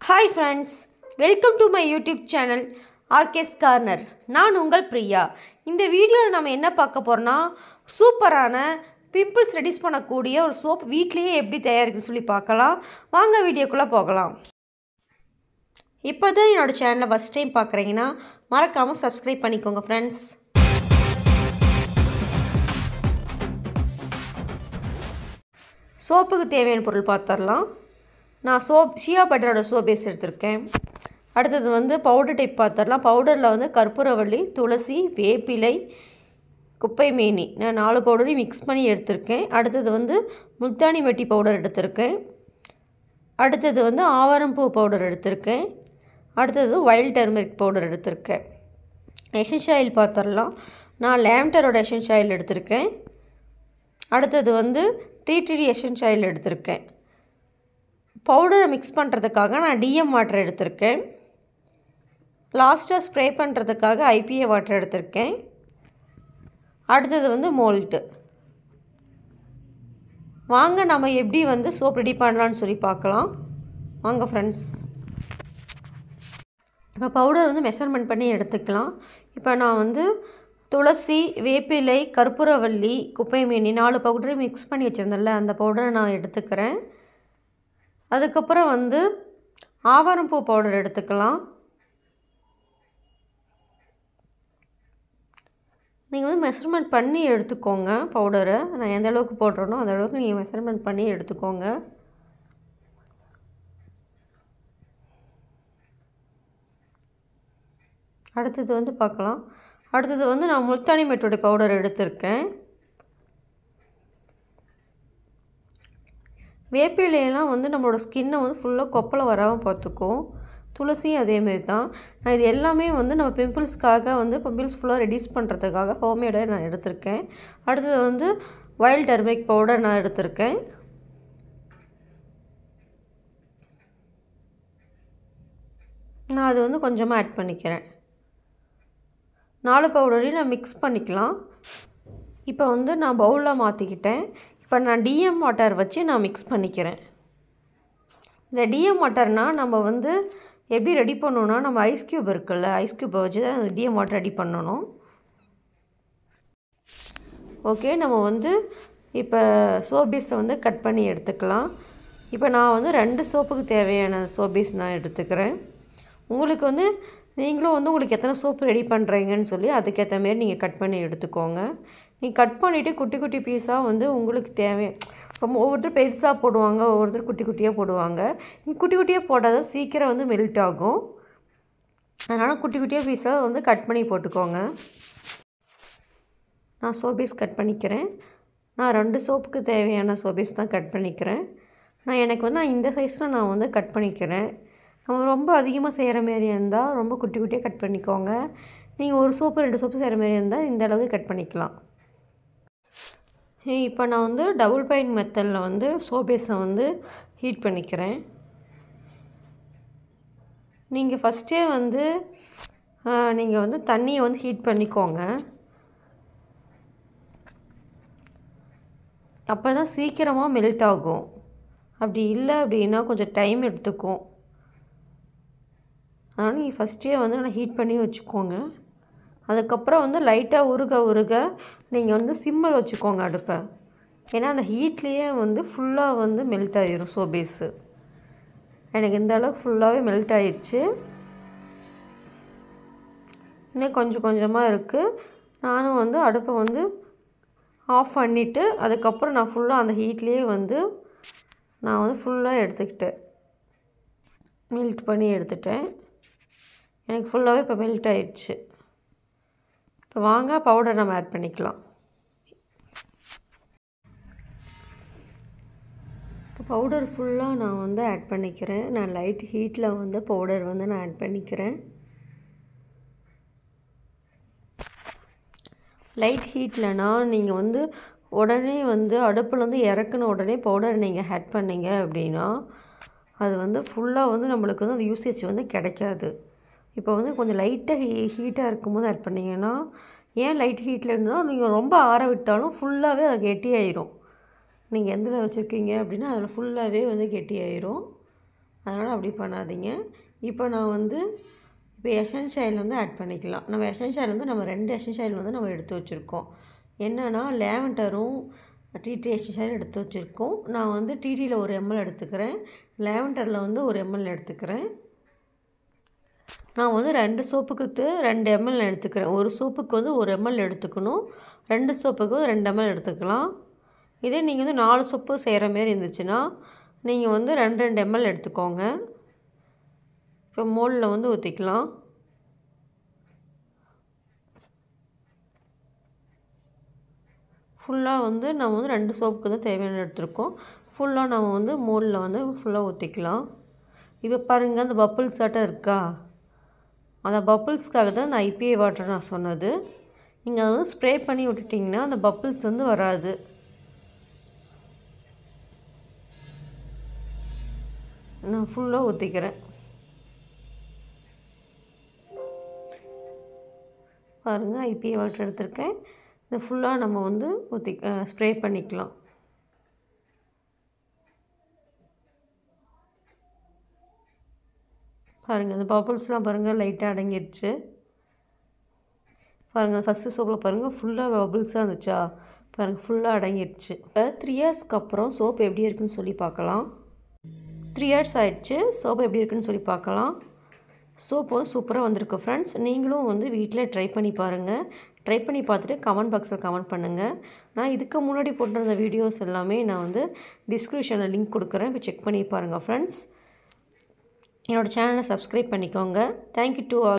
Hi friends, welcome to my YouTube channel RK's Corner. நான் உங்கள் பிரியா. இந்த வீடியோவில் நம்ம என்ன பார்க்க போறோம்னா சூப்பரான பிம்பிள்ஸ் ரெடியூஸ் பண்ணக்கூடிய ஒரு சோப் வீட்லயே எப்படி தயாரிக்கணும்னு சொல்லி பார்க்கலாம். வாங்க வீடியோக்குள்ள போகலாம். இப்போதான் என்னோட சேனலை ஃபர்ஸ்ட் டைம் பார்க்குறீங்கன்னா மறக்காம Subscribe பண்ணிக்கோங்க friends. சோப்புக்கு தேவையான பொருள் பார்த்தறலாம். நான் ஷியா பட்டரோட சோப் பேஸ் எடுத்திருக்கேன். அடுத்தது வந்து பவுடர் டைப் பார்த்தறலாம். பவுடரில் வந்து கற்பூரவள்ளி, துளசி, வேப்பிலை, குப்பை மேனி நான் 4 பவுடரையும் மிக்ஸ் பண்ணி எடுத்திருக்கேன். அடுத்தது வந்து முல்தானி மெட்டி பவுடர் எடுத்திருக்கேன். அடுத்தது வந்து ஆவாரம்பூ பவுடர் எடுத்திருக்கேன். அடுத்தது வைல்ட் டர்மரிக் பவுடர் எடுத்திருக்கேன். எசென்ஷியல் ஆயில் பார்த்தறலாம். நான் லாவெண்டரோட எசென்ஷியல் ஆயில் எடுத்திருக்கேன். அடுத்தது வந்து டீ எசென்ஷியல் ஆயில் எடுத்திருக்கேன். பவுடரை மிக்ஸ் பண்ணுறதுக்காக நான் டிஎம் வாட்டர் எடுத்திருக்கேன். லாஸ்ட்டாக ஸ்ப்ரே பண்ணுறதுக்காக ஐபிஏ வாட்டர் எடுத்திருக்கேன். அடுத்தது வந்து மோல்ட்டு. வாங்க நம்ம எப்படி வந்து சோப் ரெடி பண்ணலான்னு சொல்லி பார்க்கலாம். வாங்க ஃப்ரெண்ட்ஸ். இப்போ பவுடர் வந்து மெஷர்மெண்ட் பண்ணி எடுத்துக்கலாம். இப்போ நான் வந்து துளசி, வேப்பிலை, கற்பூரவள்ளி, குப்பை மேனி 4 பவுடரை மிக்ஸ் பண்ணி வச்சுருந்தேன்ல அந்த பவுடரை நான் எடுத்துக்கிறேன். அதுக்கப்புறம் வந்து ஆவாரம்பூ பவுடர் எடுத்துக்கலாம். நீங்கள் வந்து மெஷர்மெண்ட் பண்ணி எடுத்துக்கோங்க பவுடரை. நான் எந்த அளவுக்கு போடுறேனோ அந்த அளவுக்கு நீங்கள் மெஷர்மெண்ட் பண்ணி எடுத்துக்கோங்க. அடுத்தது வந்து பார்க்கலாம். அடுத்தது வந்து நான் முல்தானி மெட்டோட பவுடர் எடுத்திருக்கேன். வேப்பிலையெல்லாம் வந்து நம்மளோட ஸ்கின்னை வந்து ஃபுல்லாக கொப்பளை வராமல் பார்த்துக்கும். துளசியும் அதேமாரி தான். நான் இது எல்லாமே வந்து நம்ம பிம்பிள்ஸ்க்காக வந்து பிம்பிள்ஸ் ஃபுல்லாக ரெடியூஸ் பண்ணுறதுக்காக ஹோம்மேடாக நான் எடுத்திருக்கேன். அடுத்தது வந்து வைல்ட் டர்மரிக் பவுடர் நான் எடுத்திருக்கேன். நான் அது வந்து கொஞ்சமாக ஆட் பண்ணிக்கிறேன். 4 பவுடரையும் நான் மிக்ஸ் பண்ணிக்கலாம். இப்போ வந்து நான் பவுலில் மாற்றிக்கிட்டேன். இப்போ நான் டிஎம் வாட்டர் வச்சு நான் மிக்ஸ் பண்ணிக்கிறேன். இந்த டிஎம் வாட்டர்னால் நம்ம வந்து எப்படி ரெடி பண்ணணுன்னா நம்ம ஐஸ் க்யூப் இருக்குல்ல, ஐஸ் க்யூப்பை வச்சு தான் அந்த டிஎம் வாட்டர் ரெடி பண்ணணும். ஓகே, நம்ம வந்து இப்போ சோப் பீஸை வந்து கட் பண்ணி எடுத்துக்கலாம். இப்போ நான் வந்து 2 சோப்புக்கு தேவையான சோப் பீஸ் நான் எடுத்துக்கிறேன். உங்களுக்கு வந்து நீங்களும் வந்து உங்களுக்கு எத்தனை சோப்பு ரெடி பண்ணுறீங்கன்னு சொல்லி அதுக்கேற்ற மாரி நீங்கள் கட் பண்ணி எடுத்துக்கோங்க. நீங்கள் கட் பண்ணிவிட்டு குட்டி குட்டி பீஸாக வந்து உங்களுக்கு தேவை ரொம்ப ஒவ்வொருத்தர் பெருசாக போடுவாங்க, ஒவ்வொருத்தர் குட்டி குட்டியாக போடுவாங்க. நீங்கள் குட்டி குட்டியாக போட்டால் தான் சீக்கிரம் வந்து மெல்ட் ஆகும். அதனால் குட்டி குட்டியாக பீஸாக வந்து கட் பண்ணி போட்டுக்கோங்க. நான் சோபீஸ் கட் பண்ணிக்கிறேன். நான் 2 சோப்புக்கு தேவையான சோபீஸ் தான் கட் பண்ணிக்கிறேன். எனக்கு வந்து நான் இந்த சைஸில் நான் வந்து கட் பண்ணிக்கிறேன். நம்ம ரொம்ப அதிகமாக செய்கிற மாரி இருந்தால் ரொம்ப குட்டி குட்டியாக கட் பண்ணிக்கோங்க. நீங்கள் 1 சோப்பு 2 சோப்பு செய்கிற மாரி இருந்தால் இந்த அளவுக்கு கட் பண்ணிக்கலாம். இப்போ நான் வந்து டபுள் பாயிண்ட் மெத்தடில் வந்து சோபேஸை வந்து ஹீட் பண்ணிக்கிறேன். நீங்கள் ஃபஸ்ட்டே வந்து நீங்கள் வந்து தண்ணியை வந்து ஹீட் பண்ணிக்கோங்க. அப்போ தான் சீக்கிரமாக மெல்ட் ஆகும். அப்படி இல்லை அப்படின்னா கொஞ்சம் டைம் எடுத்துக்கும். அதனால் நீங்கள் ஃபஸ்ட்டே வந்து நல்லா ஹீட் பண்ணி வச்சுக்கோங்க. அதுக்கப்புறம் வந்து லைட்டாக உருக நீங்கள் வந்து சிம்மில் வச்சுக்கோங்க அடுப்பை. ஏன்னா அந்த ஹீட்லேயே வந்து ஃபுல்லாக வந்து மெல்ட் ஆகிரும் சோபேஸு. எனக்கு இந்த அளவுக்கு ஃபுல்லாகவே மெல்ட் ஆகிடுச்சு. இன்னும் கொஞ்சம் கொஞ்சமாக இருக்குது. நானும் வந்து அடுப்பை வந்து ஆஃப் பண்ணிவிட்டு அதுக்கப்புறம் நான் ஃபுல்லாக அந்த ஹீட்லேயே வந்து நான் வந்து ஃபுல்லாக எடுத்துக்கிட்டேன். மெல்ட் பண்ணி எடுத்துட்டேன். எனக்கு ஃபுல்லாகவே இப்போ மெல்ட் ஆயிடுச்சு. இப்போ வாங்க பவுடர் நம்ம ஆட் பண்ணிக்கலாம். இப்போ பவுடர் ஃபுல்லாக நான் வந்து ஆட் பண்ணிக்கிறேன். நான் லைட் ஹீட்டில் வந்து பவுடர் வந்து நான் ஆட் பண்ணிக்கிறேன். லைட் ஹீட்லனா நீங்கள் வந்து உடனே வந்து அடுப்புலேருந்து இறக்குன உடனே பவுடர் நீங்கள் ஆட் பண்ணிங்க அப்படின்னா அது வந்து ஃபுல்லாக வந்து நம்மளுக்கு வந்து அந்த யூசேஜ் வந்து கிடைக்காது. இப்போ வந்து கொஞ்சம் லைட்டாக ஹீட்டாக இருக்கும்போது ஆட் பண்ணிங்கன்னா ஏன் லைட் ஹீட்டில் இருந்தாலும் நீங்கள் ரொம்ப ஆற விட்டாலும் ஃபுல்லாகவே அது கெட்டியாயிரும். நீங்கள் எந்தில் வச்சுருக்கீங்க அப்படின்னா அதில் ஃபுல்லாகவே வந்து கெட்டியாயிரும். அதனால் அப்படி பண்ணாதீங்க. இப்போ நான் வந்து எசென்ஷியல் ஆயில் வந்து ஆட் பண்ணிக்கலாம். நம்ம எசென்ஷியல் ஆயில் வந்து நம்ம 2 எசென்ஷியல் ஆயில் வந்து நம்ம எடுத்து வச்சுருக்கோம். என்னென்னா லேவெண்டரும் டீ ட்ரீ எசென்ஷியல் ஆயில் எடுத்து வச்சுருக்கோம். நான் வந்து டீயில் 1 ml எடுத்துக்கிறேன், லேவெண்டரில் வந்து 1 ml எடுத்துக்கிறேன். நான் வந்து 2 சோப்புக்கு 2 ml எடுத்துக்கிறேன். ஒரு சோப்புக்கு வந்து 1 ml எடுத்துக்கணும், 2 சோப்புக்கு 2 ml எடுத்துக்கலாம். இதே நீங்கள் வந்து 4 சோப்பு செய்கிற மாரி இருந்துச்சுன்னா நீங்கள் வந்து 2 ml எடுத்துக்கோங்க. இப்போ மோல்டில் வந்து ஊற்றிக்கலாம். ஃபுல்லாக வந்து நம்ம வந்து 2 சோப்புக்கு தான் தேவையான எடுத்துருக்கோம். ஃபுல்லாக நம்ம வந்து மோல்டில் வந்து ஃபுல்லாக ஊற்றிக்கலாம். இப்போ பாருங்கள், அந்த பப்புள்ஸ் ஆட்டம் இருக்கா? அந்த பப்புள்ஸ்க்காக தான் இந்த IPA வாட்டர் நான் சொன்னது. நீங்கள் அதை வந்து ஸ்ப்ரே பண்ணி விட்டுட்டிங்கன்னா அந்த பப்புள்ஸ் வந்து வராது. நான் ஃபுல்லாக ஊற்றிக்கிறேன். பாருங்கள், IPA வாட்டர் எடுத்திருக்கேன். இது ஃபுல்லாக நம்ம வந்து ஸ்ப்ரே பண்ணிக்கலாம். பாருங்கள், இந்த பப்புள்ஸ்லாம் பாருங்கள் லைட்டாக அடங்கிடுச்சு. பாருங்கள், ஃபஸ்ட்டு சோப்பில் பாருங்கள் ஃபுல்லாக பப்புள்ஸாக இருந்துச்சா? பாருங்கள், ஃபுல்லாக அடங்கிடுச்சு. இப்போ 3 இயர்ஸ்க்கு அப்புறம் சோப்பு எப்படி இருக்குன்னு சொல்லி பார்க்கலாம். 3 இயர்ஸ் ஆகிடுச்சு. சோப்பு எப்படி இருக்குன்னு சொல்லி பார்க்கலாம். சோப்பு வந்து சூப்பராக வந்திருக்கு ஃப்ரெண்ட்ஸ். நீங்களும் வந்து வீட்டில் ட்ரை பண்ணி பாருங்கள். ட்ரை பண்ணி பார்த்துட்டு கமெண்ட் பாக்ஸில் கமெண்ட் பண்ணுங்கள். நான் இதுக்கு முன்னாடி போட்டிருந்த வீடியோஸ் எல்லாமே நான் வந்து டிஸ்கிரிப்ஷனில் லிங்க் கொடுக்குறேன், போய் செக் பண்ணி பாருங்கள் ஃப்ரெண்ட்ஸ். என்னோடய சேனலை சப்ஸ்கிரைப் பண்ணிக்கோங்க. Thank you to all.